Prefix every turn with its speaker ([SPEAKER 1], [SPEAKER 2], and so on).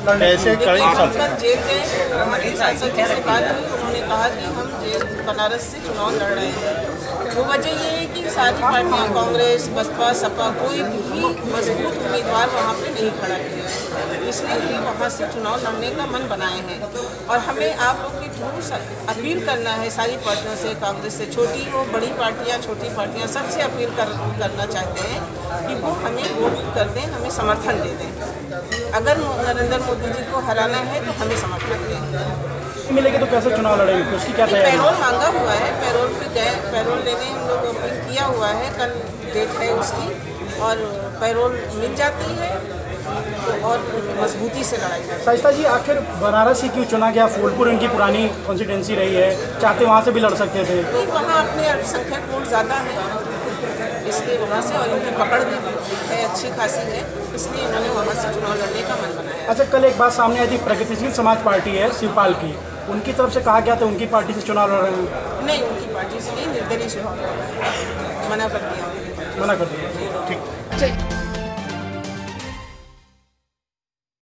[SPEAKER 1] कैसे
[SPEAKER 2] देखिए, हम कल जेल गए, हमारे सांसद जी से बात हुई, उन्होंने कहा कि हम जेल बनारस से चुनाव लड़ रहे हैं। वो वजह ये है कि सारी पार्टियां, कांग्रेस, बसपा, सपा, कोई भी मजबूत उम्मीदवार वहाँ पे नहीं खड़ा किया है, इसलिए ही वहाँ से चुनाव लड़ने का मन बनाए हैं। और हमें आप लोग के थ्रू अपील करना है सारी पार्टियों से, कांग्रेस से, छोटी हो बड़ी पार्टियाँ, छोटी पार्टियाँ, सबसे अपील करना चाहते हैं कि वो हमें वोट कर दें, हमें समर्थन दे दें। अगर नरेंद्र मोदी जी को हराना है तो हमें समर्थन दें।
[SPEAKER 1] मिलेगी तो कैसे चुनाव लड़ेंगे, तो उसकी क्या तैयारी?
[SPEAKER 2] पैरोल मांगा हुआ है, पैरोल पे गए, पैरोल लेने हम लोग अपील किया हुआ है, कल डेट है उसकी, और पैरोल मिल जाती है तो और मजबूती से लड़ाई जाती है।
[SPEAKER 1] शाइस्ता जी, आखिर बनारस ही क्यों चुना गया? फूलपुर उनकी पुरानी कॉन्स्टिट्यूंसी रही है, चाहते वहाँ से भी लड़ सकते थे।
[SPEAKER 2] वहाँ अपने अल्पसंख्यक वोट ज़्यादा है, इसलिए वहाँ से, और इनकी पकड़ भी है अच्छी खासी है, इसलिए उन्होंने वहाँ से चुनाव लड़ने का मन बनाया।
[SPEAKER 1] अच्छा, कल एक बात सामने आई थी, प्रगतिशील समाज पार्टी है शिवपाल की, उनकी तरफ से कहा गया था उनकी पार्टी से चुनाव लड़ रहे हैं।
[SPEAKER 2] नहीं, उनकी पार्टी से नहीं, निर्दलीय चुनाव मना कर दिया।
[SPEAKER 1] मना कर दिया। ठीक।